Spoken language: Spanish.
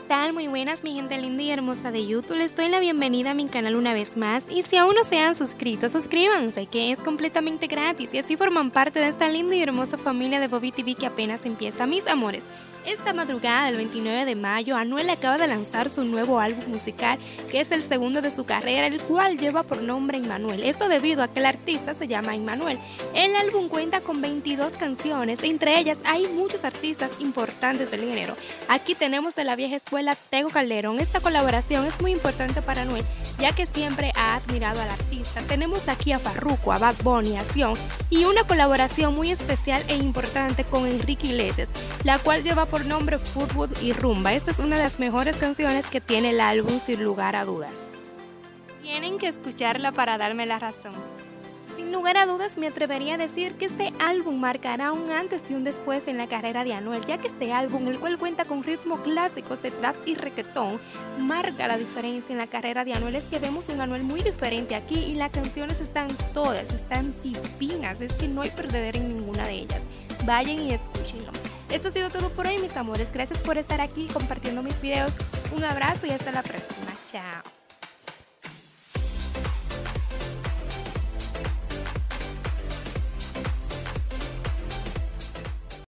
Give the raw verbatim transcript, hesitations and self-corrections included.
tal? Muy buenas, mi gente linda y hermosa de YouTube. Les doy la bienvenida a mi canal una vez más. Y si aún no se han suscrito, suscríbanse, que es completamente gratis. Y así forman parte de esta linda y hermosa familia de Bobby T V que apenas empieza. Mis amores, esta madrugada del veintinueve de mayo, Anuel acaba de lanzar su nuevo álbum musical, que es el segundo de su carrera, el cual lleva por nombre Emmanuel. Esto debido a que el artista se llama Emmanuel. El álbum cuenta con veintidós canciones, entre ellas hay muchos artistas importantes del género. Aquí tenemos de la vieja escuela Tego Calderón. Esta colaboración es muy importante para Anuel, ya que siempre ha admirado al artista. Tenemos aquí a Farruko, a Bad Bunny, a Sion, y una colaboración muy especial e importante con Enrique Iglesias, la cual lleva por nombre Fútbol y Rumba. Esta es una de las mejores canciones que tiene el álbum, sin lugar a dudas. Tienen que escucharla para darme la razón. Sin lugar a dudas, me atrevería a decir que este álbum marcará un antes y un después en la carrera de Anuel, ya que este álbum, el cual cuenta con ritmos clásicos de trap y reggaetón, marca la diferencia en la carrera de Anuel. Es que vemos un Anuel muy diferente aquí y las canciones están todas, están divinas, es que no hay perdedera en ninguna de ellas. Vayan y escúchenlo. Esto ha sido todo por hoy, mis amores. Gracias por estar aquí compartiendo mis videos. Un abrazo y hasta la próxima. Chao.